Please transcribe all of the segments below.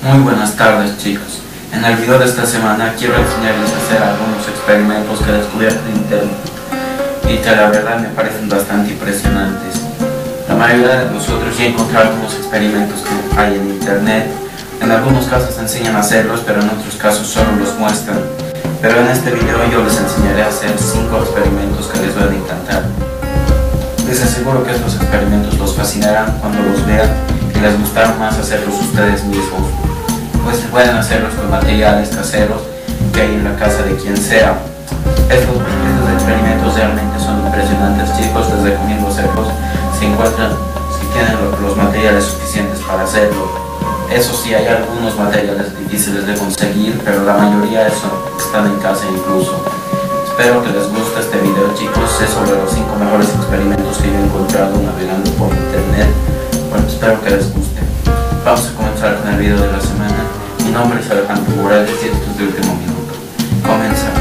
Muy buenas tardes, chicos. En el video de esta semana quiero enseñarles a hacer algunos experimentos que he descubierto en internet y que la verdad me parecen bastante impresionantes. La mayoría de nosotros ya encontramos algunos experimentos que hay en internet. En algunos casos enseñan a hacerlos, pero en otros casos solo los muestran. Pero en este video yo les enseñaré a hacer 5 experimentos que les van a encantar. Les aseguro que estos experimentos los fascinarán cuando los vean y les gustará más hacerlos ustedes mismos, pues pueden hacerlos con materiales caseros que hay en la casa de quien sea. Estos experimentos realmente son impresionantes, chicos. Les recomiendo hacerlos si tienen los materiales suficientes para hacerlo. Eso sí, hay algunos materiales difíciles de conseguir, pero la mayoría están en casa incluso. Espero que les guste este video, chicos. Es sobre los 5 mejores experimentos que yo he encontrado navegando por internet. Bueno, espero que les guste. Vamos a comenzar con el video de la semana. Mi nombre es Alejandro Morales y esto es de último minuto. Comenzamos.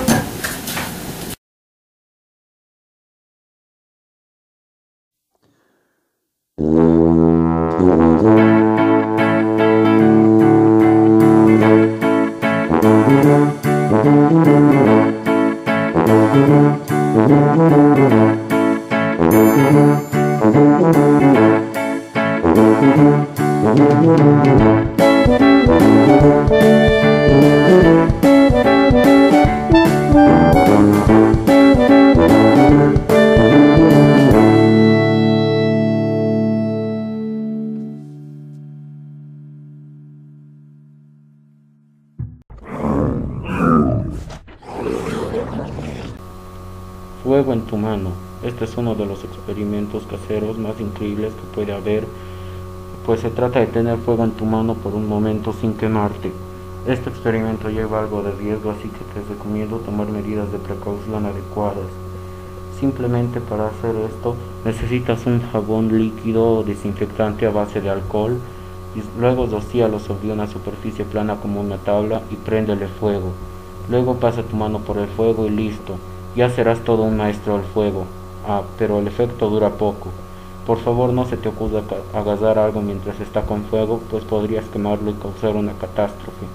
Fuego en tu mano. Este es uno de los experimentos caseros más increíbles que puede haber, pues se trata de tener fuego en tu mano por un momento sin quemarte. Este experimento lleva algo de riesgo, así que te recomiendo tomar medidas de precaución adecuadas. Simplemente para hacer esto necesitas un jabón líquido o desinfectante a base de alcohol y luego rocíalo sobre una superficie plana como una tabla y préndele fuego. Luego pasa tu mano por el fuego y listo. Ya serás todo un maestro al fuego. Pero el efecto dura poco. Por favor, no se te ocurra agarrar algo mientras está con fuego, pues podrías quemarlo y causar una catástrofe.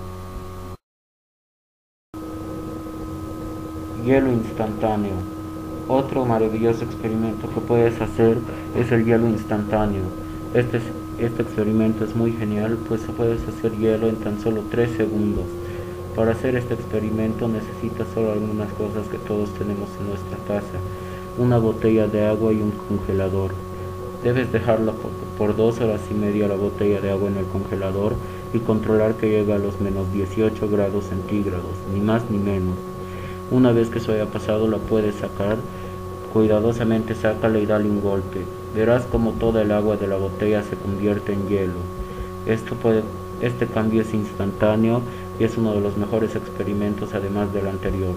Hielo instantáneo. Otro maravilloso experimento que puedes hacer es el hielo instantáneo. Este experimento es muy genial, pues puedes hacer hielo en tan solo 3 segundos. Para hacer este experimento necesitas solo algunas cosas que todos tenemos en nuestra casa: una botella de agua y un congelador. Debes dejarla por 2 horas y media la botella de agua en el congelador y controlar que llegue a los menos 18 grados centígrados, ni más ni menos. Una vez que eso haya pasado, la puedes sacar. Cuidadosamente sácala y dale un golpe. Verás como toda el agua de la botella se convierte en hielo. Este cambio es instantáneo y es uno de los mejores experimentos además del anterior.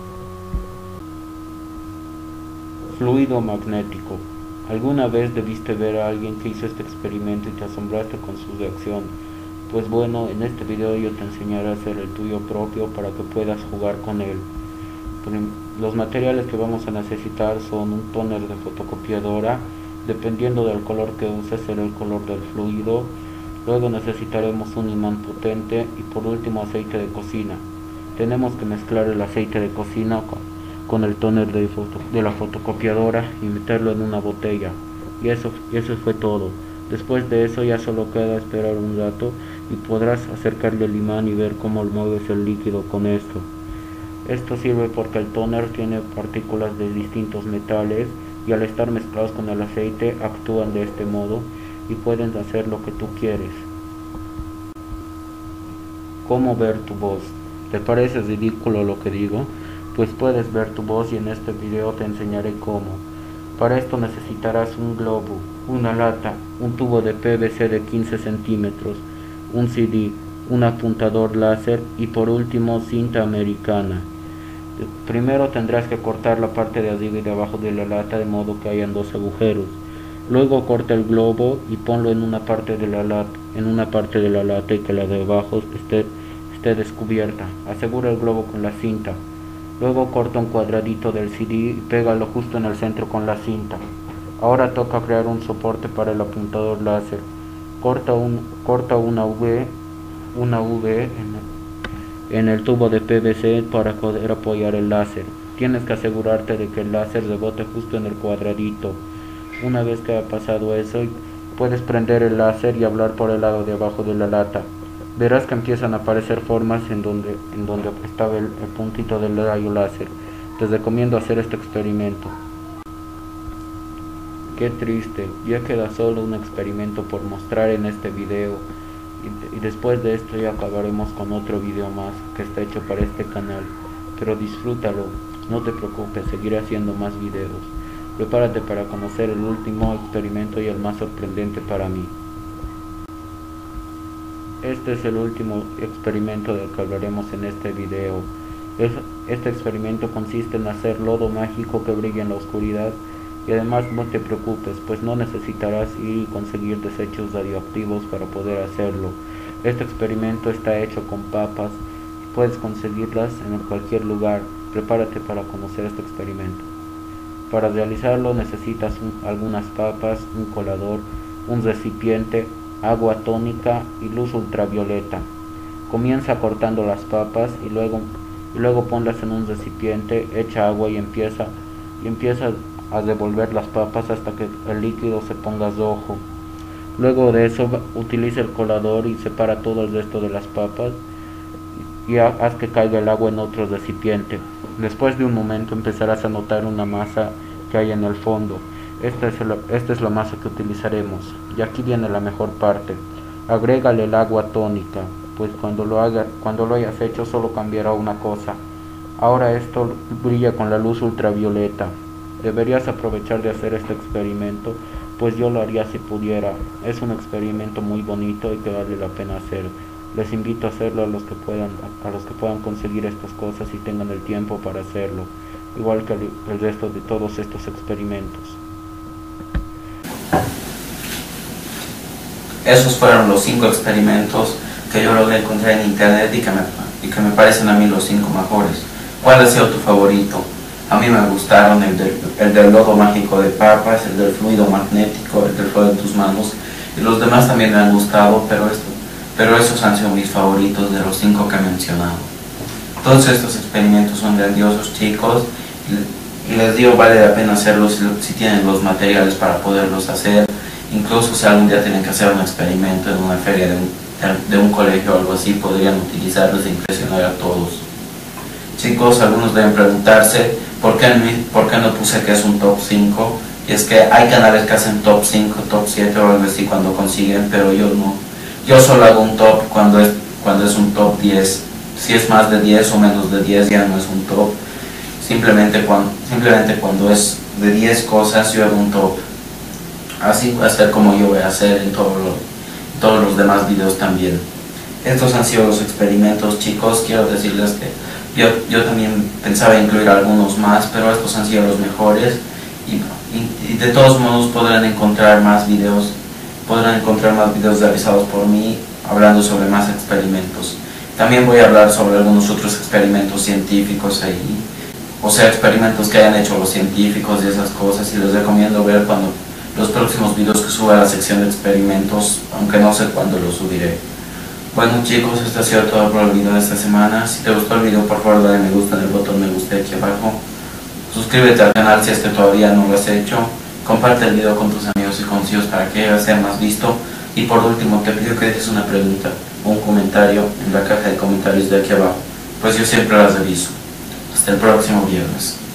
Fluido magnético. ¿Alguna vez debiste ver a alguien que hizo este experimento y te asombraste con su reacción? Pues bueno, en este video yo te enseñaré a hacer el tuyo propio para que puedas jugar con él. Los materiales que vamos a necesitar son un tóner de fotocopiadora. Dependiendo del color que uses será el color del fluido. Luego necesitaremos un imán potente y por último aceite de cocina. Tenemos que mezclar el aceite de cocina con el tóner de la fotocopiadora y meterlo en una botella. Y eso fue todo. Después de eso ya solo queda esperar un rato y podrás acercarle el imán y ver cómo mueves el líquido con esto. Esto sirve porque el tóner tiene partículas de distintos metales y al estar mezclados con el aceite actúan de este modo y pueden hacer lo que tú quieres. ¿Cómo ver tu voz? ¿Te parece ridículo lo que digo? Pues puedes ver tu voz y en este video te enseñaré cómo. Para esto necesitarás un globo, una lata, un tubo de PVC de 15 centímetros, un CD, un apuntador láser y por último cinta americana. Primero tendrás que cortar la parte de arriba y de abajo de la lata de modo que hayan 2 agujeros. Luego corta el globo y ponlo en una parte de la lata y que la de abajo esté descubierta. Asegura el globo con la cinta. Luego corta un cuadradito del CD y pégalo justo en el centro con la cinta. Ahora toca crear un soporte para el apuntador láser. Corta una V una V en el tubo de PVC para poder apoyar el láser. Tienes que asegurarte de que el láser rebote justo en el cuadradito. Una vez que ha pasado eso, puedes prender el láser y hablar por el lado de abajo de la lata. Verás que empiezan a aparecer formas en donde estaba el puntito del rayo láser. Te recomiendo hacer este experimento. Qué triste, ya queda solo un experimento por mostrar en este video. Y después de esto ya acabaremos con otro video más que está hecho para este canal. Pero disfrútalo, no te preocupes, seguiré haciendo más videos. Prepárate para conocer el último experimento y el más sorprendente para mí. Este es el último experimento del que hablaremos en este video. Este experimento consiste en hacer lodo mágico que brille en la oscuridad. Y además no te preocupes, pues no necesitarás ir y conseguir desechos radioactivos para poder hacerlo. Este experimento está hecho con papas y puedes conseguirlas en cualquier lugar. Prepárate para conocer este experimento. Para realizarlo necesitas algunas papas, un colador, un recipiente, agua tónica y luz ultravioleta. Comienza cortando las papas y luego ponlas en un recipiente, echa agua y empieza a revolver las papas hasta que el líquido se ponga rojo. Luego de eso utiliza el colador y separa todo el resto de las papas y haz que caiga el agua en otro recipiente. Después de un momento empezarás a notar una masa que hay en el fondo. Esta es la masa que utilizaremos. Y aquí viene la mejor parte. Agrégale el agua tónica, pues cuando lo hayas hecho solo cambiará una cosa. Ahora esto brilla con la luz ultravioleta. Deberías aprovechar de hacer este experimento, pues yo lo haría si pudiera. Es un experimento muy bonito y que vale la pena hacer. Les invito a hacerlo a los que puedan conseguir estas cosas y tengan el tiempo para hacerlo, igual que el resto de todos estos experimentos. Esos fueron los 5 experimentos que yo logré encontrar en internet y que me parecen a mí los 5 mejores. ¿Cuál ha sido tu favorito? A mí me gustaron el del lodo mágico de papas, el del fluido magnético, el del fuego en tus manos, y los demás también me han gustado, pero esos han sido mis favoritos de los 5 que he mencionado. Todos estos experimentos son grandiosos, chicos, y les digo, vale la pena hacerlos si tienen los materiales para poderlos hacer. Incluso si algún día tienen que hacer un experimento en una feria de un colegio o algo así, podrían utilizarlos e impresionar a todos. Chicos, algunos deben preguntarse ¿por qué no puse que es un top 5? Y es que hay canales que hacen top 5, top 7 o algo así cuando consiguen, pero yo no. Yo solo hago un top cuando es un top 10. Si es más de 10 o menos de 10 ya no es un top. Simplemente cuando es de 10 cosas yo hago un top. Así va a ser como yo voy a hacer en todos los demás videos también. Estos han sido los experimentos, chicos. Quiero decirles que yo también pensaba incluir algunos más, pero estos han sido los mejores y de todos modos podrán encontrar más videos realizados por mí hablando sobre más experimentos. También voy a hablar sobre algunos otros experimentos científicos ahí, o sea, experimentos que hayan hecho los científicos y esas cosas, y les recomiendo ver cuando los próximos videos que suba a la sección de experimentos, aunque no sé cuándo los subiré. Bueno chicos, esto ha sido todo por el video de esta semana. Si te gustó el video, por favor dale me gusta en el botón me gusta aquí abajo. Suscríbete al canal si todavía no lo has hecho. Comparte el video con tus amigos y conocidos para que sea más visto. Y por último te pido que dejes una pregunta o un comentario en la caja de comentarios de aquí abajo, pues yo siempre las reviso. Hasta el próximo viernes.